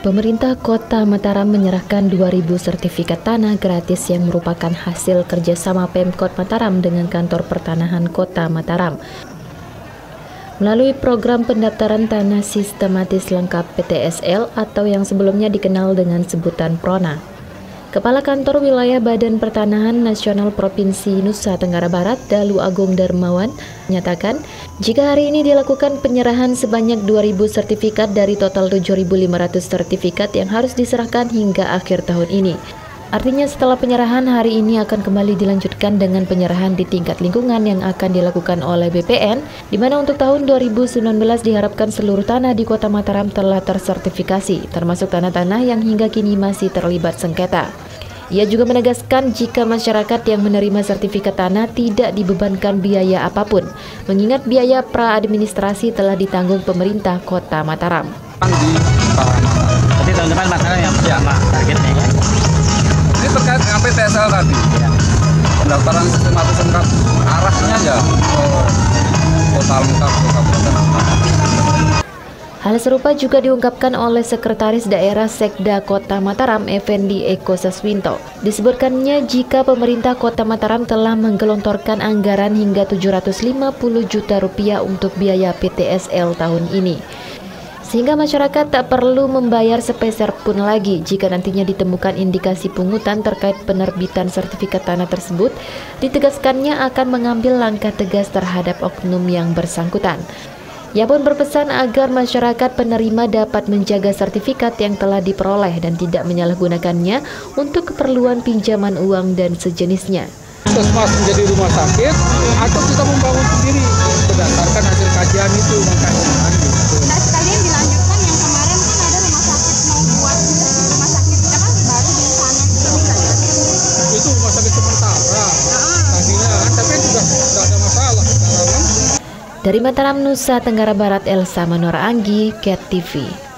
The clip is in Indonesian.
Pemerintah Kota Mataram menyerahkan 2.000 sertifikat tanah gratis yang merupakan hasil kerjasama Pemkot Mataram dengan Kantor Pertanahan Kota Mataram. Melalui program pendaftaran tanah sistematis lengkap PTSL atau yang sebelumnya dikenal dengan sebutan PRONA. Kepala Kantor Wilayah Badan Pertanahan Nasional Provinsi Nusa Tenggara Barat, Dalu Agung Darmawan, menyatakan jika hari ini dilakukan penyerahan sebanyak 2.000 sertifikat dari total 7.500 sertifikat yang harus diserahkan hingga akhir tahun ini. Artinya setelah penyerahan hari ini akan kembali dilanjutkan dengan penyerahan di tingkat lingkungan yang akan dilakukan oleh BPN, di mana untuk tahun 2019 diharapkan seluruh tanah di Kota Mataram telah tersertifikasi, termasuk tanah-tanah yang hingga kini masih terlibat sengketa. Ia juga menegaskan jika masyarakat yang menerima sertifikat tanah tidak dibebankan biaya apapun, mengingat biaya pra-administrasi telah ditanggung pemerintah Kota Mataram. Jadi tahun depan Mataram yang pertama targetnya kan? Ini terkait dengan PTSL tadi, pendaftaran sistematis lengkap, arahnya ya total lengkap Kabupaten Mataram. Hal serupa juga diungkapkan oleh Sekretaris Daerah Sekda Kota Mataram, Effendi Eko Saswinto. Disebutkannya jika pemerintah Kota Mataram telah menggelontorkan anggaran hingga 750 juta rupiah untuk biaya PTSL tahun ini. Sehingga masyarakat tak perlu membayar sepeser pun lagi jika nantinya ditemukan indikasi pungutan terkait penerbitan sertifikat tanah tersebut. Ditegaskannya akan mengambil langkah tegas terhadap oknum yang bersangkutan. Ia pun berpesan agar masyarakat penerima dapat menjaga sertifikat yang telah diperoleh dan tidak menyalahgunakannya untuk keperluan pinjaman uang dan sejenisnya. Puskesmas menjadi rumah sakit atau kita membangun sendiri berdasarkan hasil kajian itu makanya. Nah, sekalian dilanjutkan yang kemarin kan ada rumah sakit mau buat rumah sakit apa baru di sana ini. Itu rumah sakit sementara. Tadinya kan tapi juga tidak ada masalah sekarang. Dari Mataram, Nusa Tenggara Barat, Elsa Manora Anggi, KET TV.